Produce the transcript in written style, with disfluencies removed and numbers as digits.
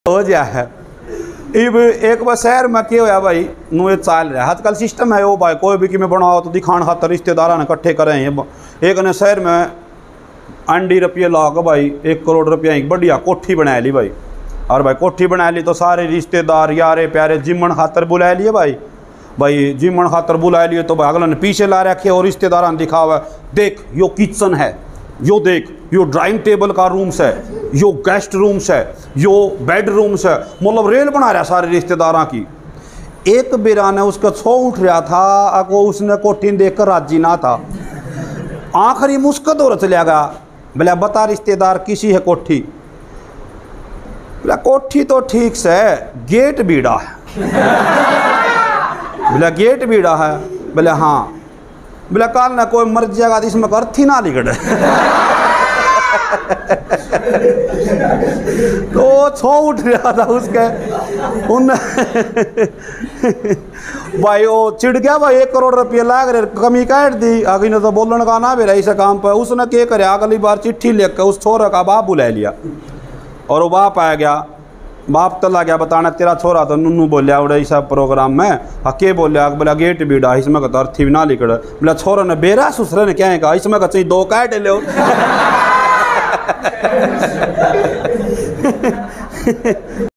हो जा है। इब एक बार शहर में क्या होया भाई, नू ये चाल रहा आजकल सिस्टम है वो भाई, कोई भी कि मैं बनाओ तो दिखाने खातर रिश्तेदार ने इकट्ठे करें। एक ने शहर में अंडी रुपये ला के भाई 1 करोड़ रुपया एक बढ़िया कोठी बना ली भाई। और भाई कोठी बना ली तो सारे रिश्तेदार यारे प्यारे जिमन खातर बुला लिए भाई जिमन खातर बुला लिए। तो भाई अगला ने पीछे ला रखे और रिश्तेदार ने दिखावा, देख यो किचन है, यो देख यो ड्राइंग टेबल का रूम्स है, यो गेस्ट रूम्स है, यो बेड रूम्स है, मतलब रेल बना रहा सारे रिश्तेदारों की। एक बेरा ने उसका छो उठ रहा था, अगो उसने कोठी देख कर राजी ना था, आखिरी मुस्कत और चला गया। बोला बता रिश्तेदार किसी है कोठी? बोला कोठी तो ठीक से गेट बीड़ा है। बोला गेट बीड़ा है? बोले हाँ। बोला काल ना कोई मर जाएगा इसमें अर्थी ना लिगड़े। तो छो उठ रहा था उसके उन भाई वो चिढ़ गया भाई, 1 करोड़ रुपये लाग रहे, कमी काट दी। अभी ने तो बोलने का ना मेरा इस काम पर। उसने क्या करे, अगली बार चिट्ठी लिख के उस छोरा का बाप बुला लिया और वो बाप आ गया। बाप तला गया बताना, तेरा छोरा तो नन्नू बोलिया उड़े सब प्रोग्राम में के बोलिया? बोला गेट बीड़ा इसमें का अर्थी भी ना लिखड़। बोला छोरा ने बेरा सुसरे ने क्या कहा, इसमें का चाहिए 2 काट लो।